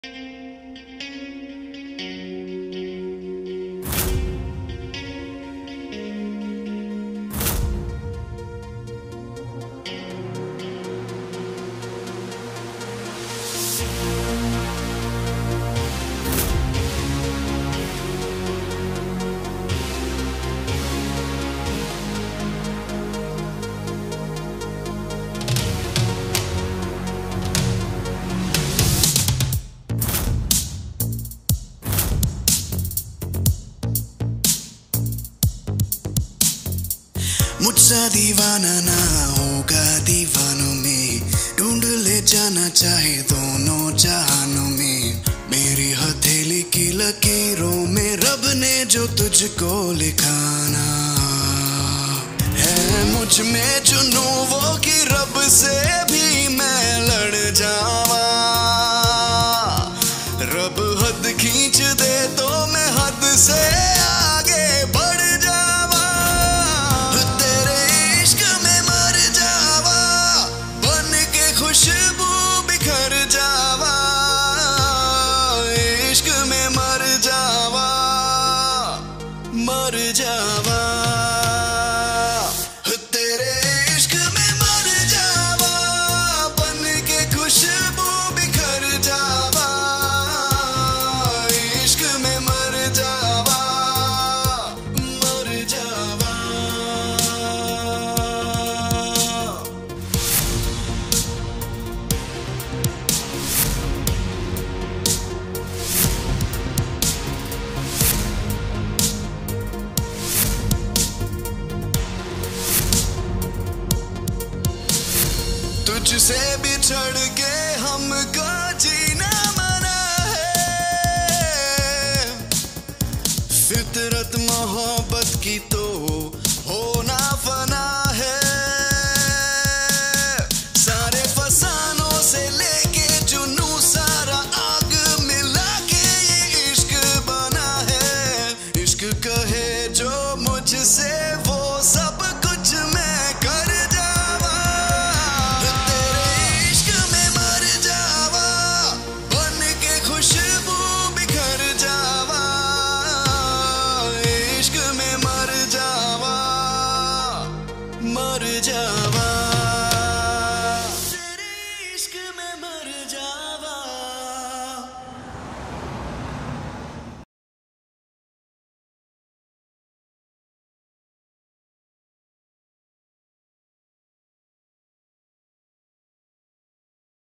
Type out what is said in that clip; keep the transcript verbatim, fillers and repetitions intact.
मुझसा दीवाना ना होगा दीवानों में, ढूंढ ले जाना चाहे दोनों जहानों में। मेरी हथेली की लकीरों में रब ने जो तुझको लिखाना है, मुझ में जुनू वो कि रब से भी मैं लड़ जावा। रब हद खींच दे तो मैं हद से आगे बढ़ जावा। तेरे इश्क में मर जावा, बन के खुशबू बिखर जावा। इश्क में मर जावा, मर जावा। तेरे इश्क में मर जावा, बन के खुशबू बिखर जावा। इश्क में मर जावा, मर जावा। तुझसे बिछड़ के हमको जीना मना है। फितरत मोहब्बत की तो होना फना है। सारे फसानों से लेके जुनू सारा आग मिला के ये इश्क बना है। इश्क कहे जो मुझसे वो सब कुछ मैं कर जावा। तेरे इश्क में मर जावा, बन के खुशबू बिखर जावा। इश्क में मर जावा, मर जावा। तेरे इश्क में मर जावा।